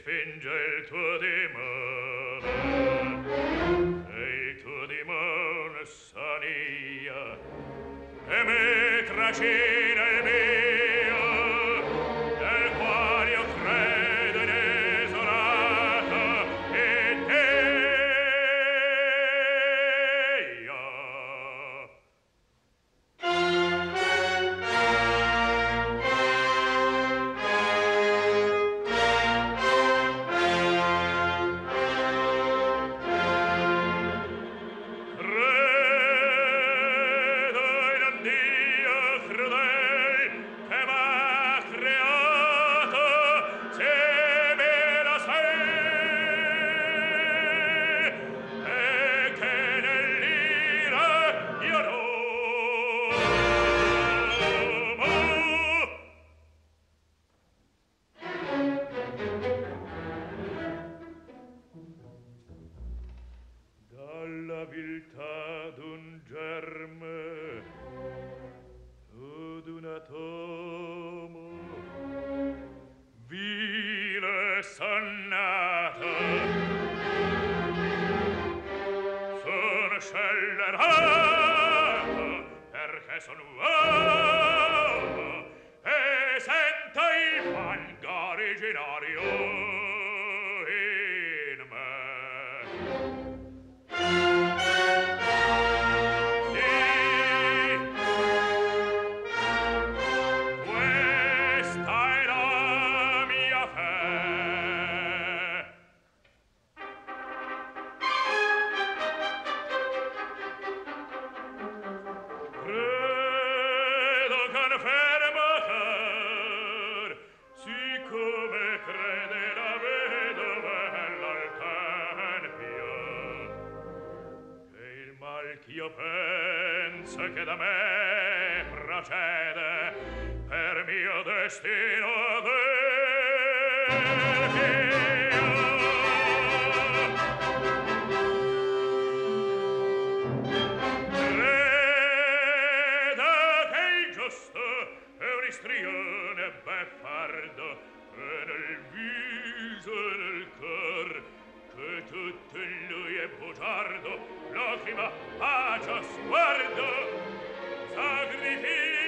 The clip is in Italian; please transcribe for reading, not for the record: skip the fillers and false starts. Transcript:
spinge il tuo dimone, e il tuo dimone sonia, e me trascina il mio, nel quale io credo inesolato, e Dea. Credo in un Dio crudel che m'ha creato simile a sé, e che nell'ira io amo. Dalla viltà d'un germe o d'un atomo vile son nato, sono scellerato perché son uomo e sento il fango originario in me. Questa è la mia fe. Credo con fermo cor, siccome crede la vedova all'altempio, che il mal ch'io penso che da me procede per mio destino credo che il giusto è un istrione beffardo e nel viso e nel cor che tutto in lui è bugiardo, lacrima, bacio, sguardo, sacrificio